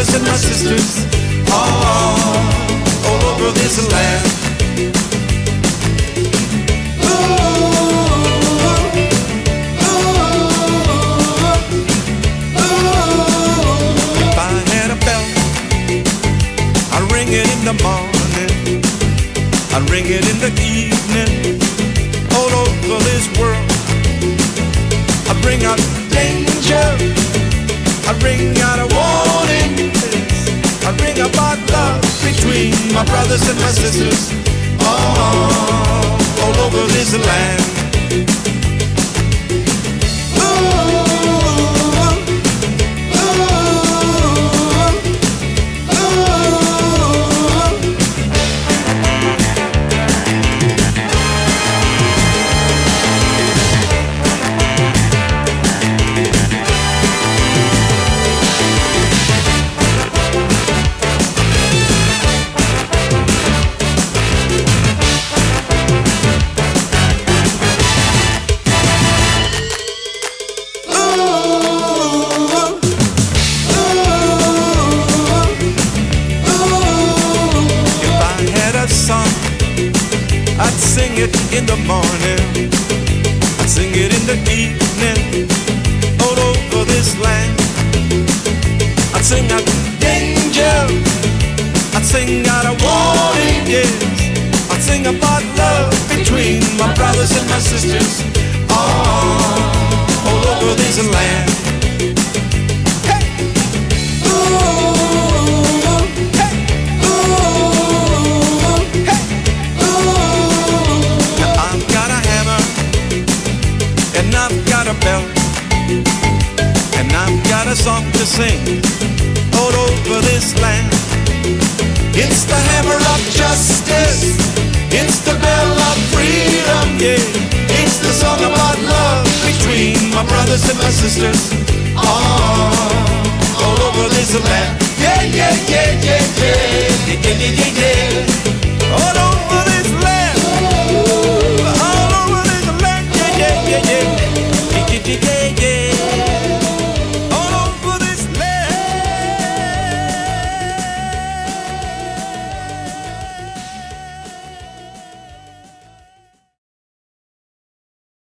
brothers and my sisters, all over this land. If I had a bell, I'd ring it in the morning, I'd ring it in the evening, all over this world. I'd bring out danger, I'd bring out a warning, I'd bring about love between my brothers and my sisters, all over this land. I'd sing it in the morning, I'd sing it in the evening, all over this land. I'd sing out danger, I'd sing out a warning, yes. I'd sing about love between my brothers and my sisters, all over this land. A bell, and I've got a song to sing all over this land. It's the hammer of justice, it's the bell of freedom, yeah. It's the song about love between my brothers and my sisters, all over this land. Yeah, yeah, yeah, yeah, yeah, yeah, yeah, yeah, yeah. All